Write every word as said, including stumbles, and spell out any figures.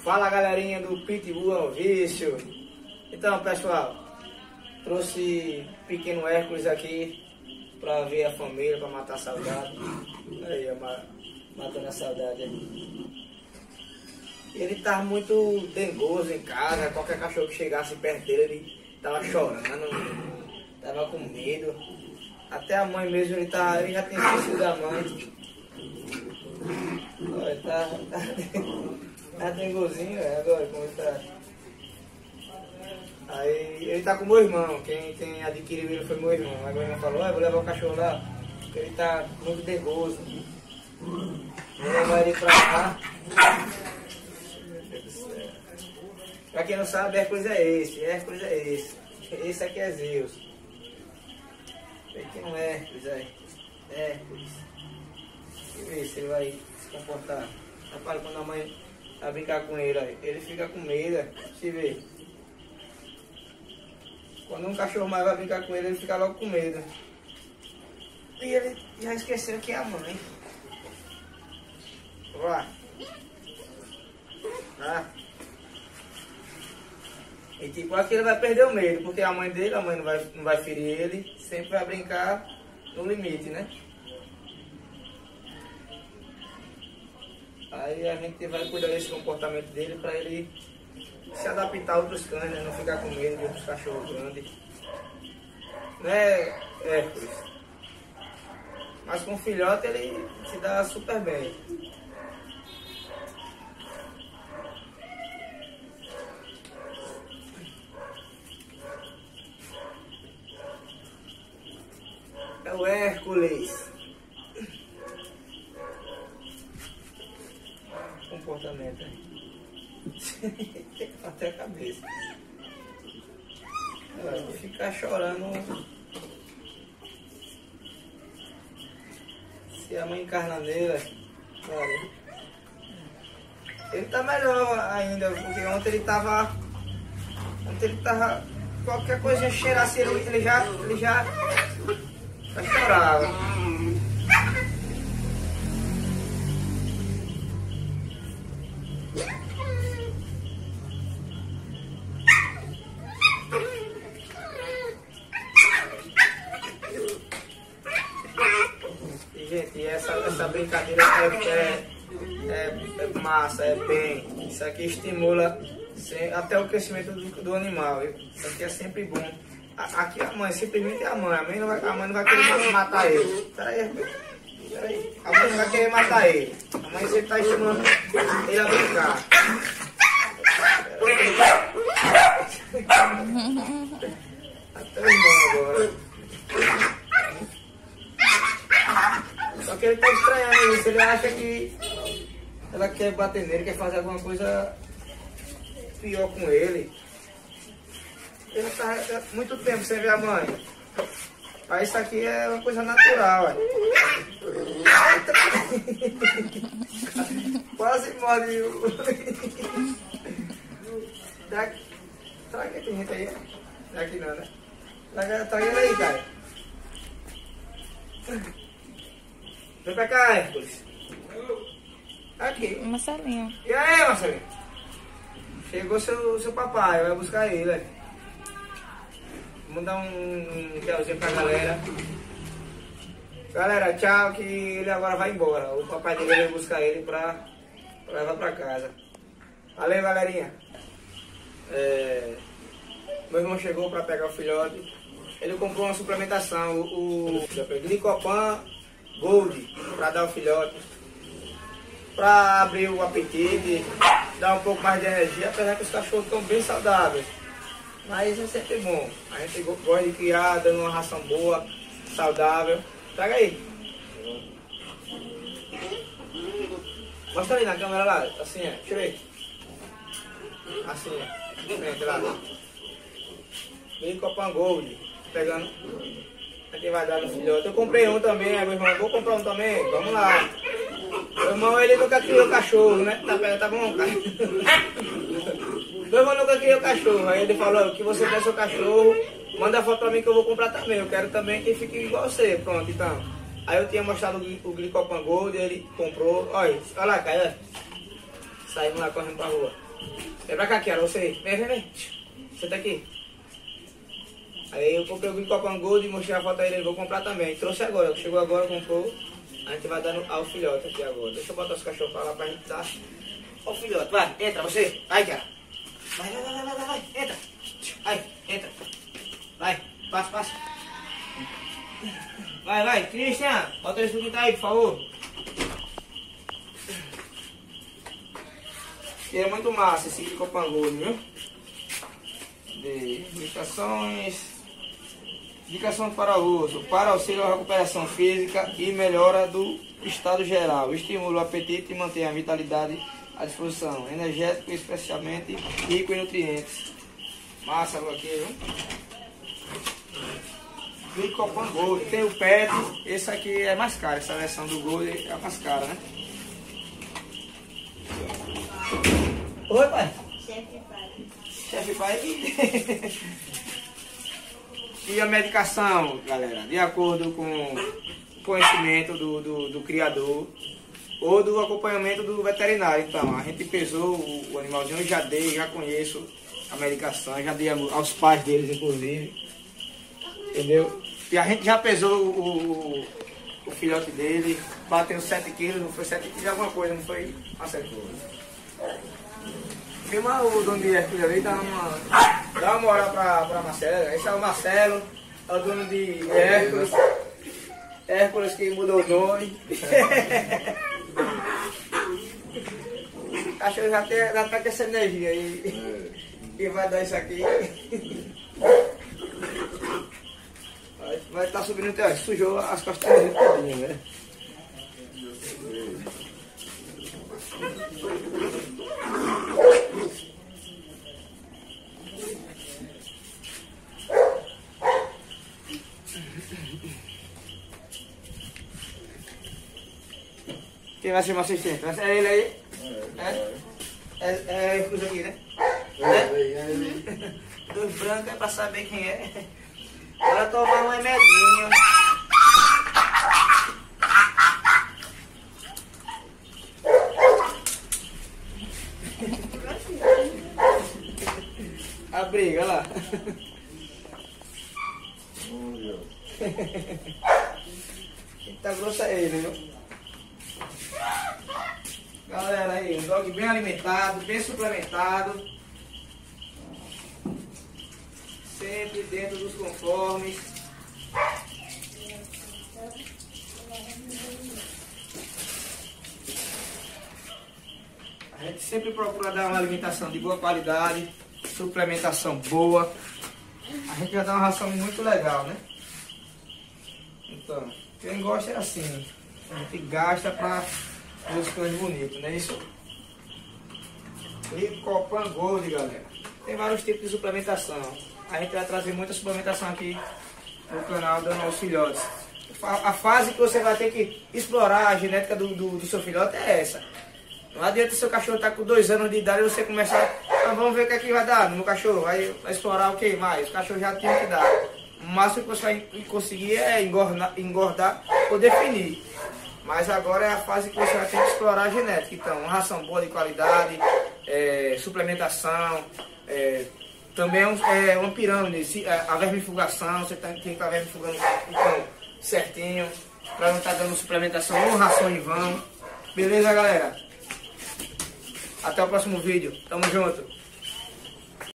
Fala galerinha do Pitbull é um vício. Então pessoal, trouxe pequeno Hércules aqui pra ver a família, pra matar a saudade. Aí, ó, matando a saudade aí. Ele tava muito dengoso em casa, qualquer cachorro que chegasse perto dele, ele tava chorando, tava com medo. Até a mãe mesmo, ele, tá, ele já tem esquecido da mãe. Olha, tá, tá, tá dengozinho, é, agora como ele tá. Aí ele tá com meu irmão, quem, quem adquiriu ele foi meu irmão. Aí meu irmão falou, vou levar o cachorro lá, porque ele tá muito dengoso. Vou levar ele pra cá. Pra quem não sabe, Hércules é esse, Hércules é esse. Esse aqui é Zeus. Aqui não é Hércules, é Hércules. Deixa eu ver se ele vai se comportar. Rapaz, quando a mãe vai brincar com ele, aí, ele fica com medo, se vê. Quando um cachorro mais vai brincar com ele, ele fica logo com medo. E ele já esqueceu que é a mãe. Vá. Vá. E tipo, aqui ele vai perder o medo, porque a mãe dele, a mãe não vai, não vai ferir ele, sempre vai brincar no limite, né? Aí a gente vai cuidar desse comportamento dele para ele se adaptar a outros cães, né? Não ficar com medo de outros cachorros grandes. Né, Hércules? Mas com o filhote ele se dá super bem. É o Hércules. Comportamento aí. Tem que bater a cabeça. Vou ficar chorando. Se a mãe encarna nele, olha. Ele tá melhor ainda, porque ontem ele tava. Ontem ele tava. Qualquer coisa cheirasse ele, ele já. Ele já. já chorava. Gente, essa, essa brincadeira é, é, é, é massa, é bem. Isso aqui estimula até o crescimento do, do animal. Isso aqui é sempre bom. Aqui a mãe, simplesmente é a mãe. A mãe não vai, a mãe não vai querer matar ele. Peraí, peraí. A mãe não vai querer matar ele. A mãe sempre está estimulando ele a brincar. Até o irmão agora. Só que ele tá estranhando isso, ele acha que ela quer bater nele, quer fazer alguma coisa pior com ele. Ele tá há muito tempo sem ver a mãe. Mas isso aqui é uma coisa natural, ué. Quase morre o... Será que tem gente aí? Aqui não, né? Tá ele aí, cara. Vem pra cá, Hércules. Aqui. Marcelinho. E aí, Marcelinho? Chegou seu, seu papai, vai buscar ele. Né? Vou mandar um tchauzinho pra galera. Galera, tchau, que ele agora vai embora. O papai dele vai buscar ele pra, pra levar pra casa. Valeu, galerinha. É, meu irmão chegou pra pegar o filhote. Ele comprou uma suplementação, o, o Glicopan Gold, para dar o filhote, para abrir o apetite, dar um pouco mais de energia, apesar que os cachorros estão bem saudáveis. Mas é sempre bom. A gente gosta de criar, dando uma ração boa, saudável. Traga aí. Mostra ali na câmera lá, assim, é. Deixa eu ver. Assim, é. Frente lá. Glicopan Gold. Pegando. Aqui vai dar no filhote. Eu comprei um também, meu irmão. Vou comprar um também. Vamos lá. Meu irmão, ele nunca criou cachorro, né? Tá, tá bom, cara? Meu irmão nunca criou cachorro. Aí ele falou: que você quer seu cachorro, manda foto pra mim que eu vou comprar também. Eu quero também que fique igual você. Pronto, então. Aí eu tinha mostrado o, o Glicopan Gold, ele comprou. Olha, olha lá, cara. Saímos lá correndo pra rua. Vem pra cá, Kiara, você. Vem, vem, vem. Senta aqui. Aí eu comprei o Green Copan Gold e mostrei a foto a ele, vou comprar também. Trouxe agora, chegou agora, comprou. A gente vai dando ao filhote aqui agora. Deixa eu botar os cachorros pra lá pra gente dar ao filhote. Vai, entra você. Vai, Kiara. Vai, vai, vai, vai, vai, vai. Entra. Vai, entra. Vai, passa, passa. Vai, vai, Christian. Bota esse aqui aí, por favor. Que é muito massa esse Green Copan Gold, viu? De indicações. Indicação para uso, para auxílio à recuperação física e melhora do estado geral. Estimula o apetite e mantém a vitalidade à disposição. Energético, especialmente rico em nutrientes. Massa aqui, viu? Green Copan Gold. Tem o pet, esse aqui é mais caro. Essa versão do Gold é mais cara, né? Oi, pai. Chefe pai. Chefe pai. E a medicação, galera, de acordo com o conhecimento do, do, do criador ou do acompanhamento do veterinário. Então, a gente pesou o, o animalzinho, eu já dei, já conheço a medicação, já dei aos pais deles, inclusive. Entendeu? E a gente já pesou o, o, o filhote dele, bateu sete quilos, não foi sete quilos de alguma coisa, não foi acertou. Filma o dono de Hércules ali, dá uma, dá uma moral pra, pra Marcelo. Esse é o Marcelo, é o dono de Hércules. Hércules que mudou o nome. Acho que já, tem, já tá com essa energia aí. E vai dar isso aqui. Vai estar tá subindo até, ó, sujou as costas dele todinho, né? Quem vai ser meu assistente? Vai ser ele aí? É? É, é, é coisa aqui, né? É? Dos brancos é pra saber quem é. Bora tomar um remedinho. A briga, olha lá. Quem tá grosso é ele, viu? Galera aí, um dog bem alimentado, bem suplementado. Sempre dentro dos conformes. A gente sempre procura dar uma alimentação de boa qualidade, suplementação boa. A gente já dá uma ração muito legal, né? Então, quem gosta é assim. A gente gasta para ver os cães bonitos, não é isso? E Copan Gold, galera. Tem vários tipos de suplementação. A gente vai trazer muita suplementação aqui no canal dando aos filhotes. A fase que você vai ter que explorar a genética do, do, do seu filhote é essa. Não adianta seu cachorro estar tá com dois anos de idade e você começar, ah, vamos ver o que é que vai dar no meu cachorro, vai, vai explorar o que mais? O cachorro já tem que dar. O máximo que você vai conseguir é engordar, engordar ou definir. Mas agora é a fase que você vai ter que explorar a genética. Então, uma ração boa de qualidade, é, suplementação, é, também é, um, é uma pirâmide, se, é, a vermifugação, você tem que estar vermifugando então, certinho, para não estar tá dando suplementação ou ração em vão. Beleza, galera? Até o próximo vídeo. Tamo junto.